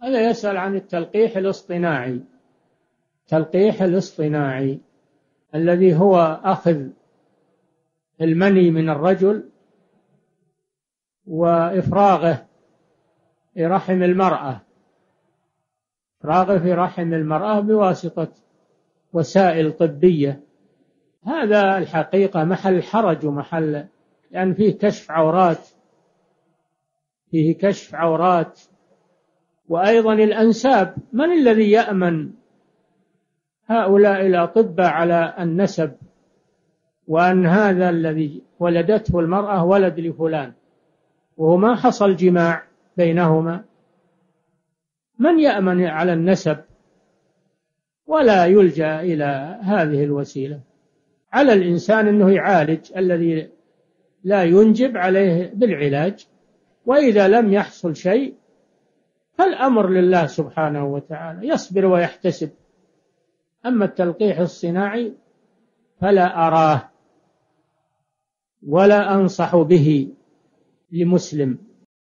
هذا يسأل عن التلقيح الاصطناعي. التلقيح الاصطناعي الذي هو أخذ المني من الرجل وإفراغه في رحم المرأة، إفراغه في رحم المرأة بواسطة وسائل طبية. هذا الحقيقة محل حرج ومحل، لأن فيه كشف عورات، فيه كشف عورات. وأيضا الأنساب، من الذي يأمن هؤلاء الأطباء على النسب، وأن هذا الذي ولدته المرأة ولد لفلان وهو ما حصل جماع بينهما؟ من يأمن على النسب؟ ولا يلجأ إلى هذه الوسيلة. على الإنسان أنه يعالج الذي لا ينجب عليه بالعلاج، وإذا لم يحصل شيء فالأمر لله سبحانه وتعالى، يصبر ويحتسب. أما التلقيح الصناعي فلا أراه ولا أنصح به لمسلم.